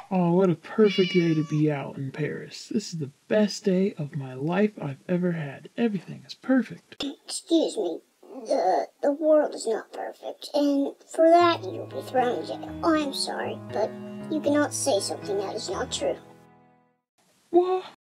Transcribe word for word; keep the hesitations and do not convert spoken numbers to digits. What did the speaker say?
Oh, what a perfect day to be out in Paris. This is the best day of my life I've ever had. Everything is perfect. Excuse me. The, the world is not perfect, and for that you'll be thrown in jail. I'm sorry, but you cannot say something that is not true. What?